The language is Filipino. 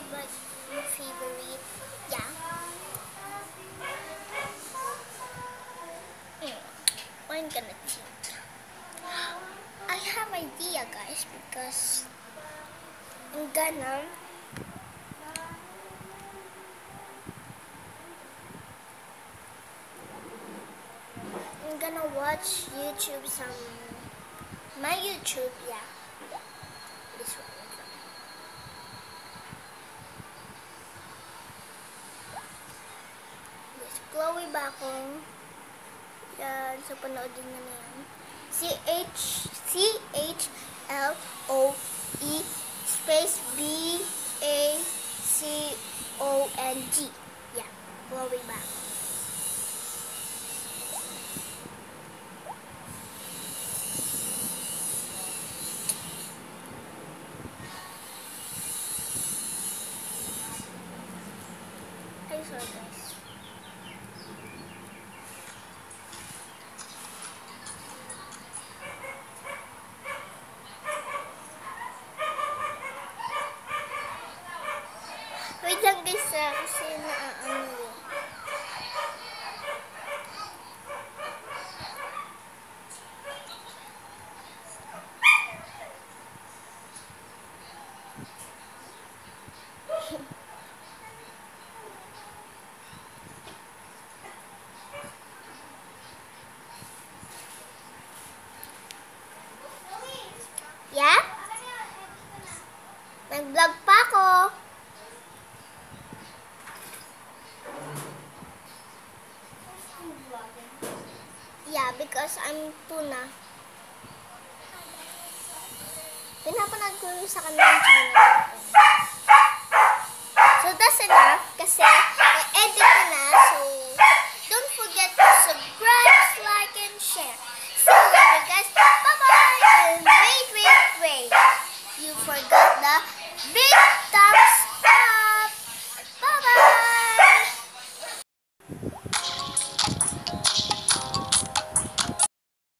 my favorite. Yeah. I'm gonna think. I have idea, guys, because I'm gonna watch YouTube my YouTube, yeah. This one. Yes, Chloe Bacong. Yan, so panoodin nyo na yan. CHLOE space BACONG. Yeah, Chloe Bacong. Ay, sorry guys. Wait lang guys kasi naaano eh. Yeah? Nag-vlog pa ako. Yeah, because I'm tuna. Pinapanood ko sa kanilang channel. So that's enough kasi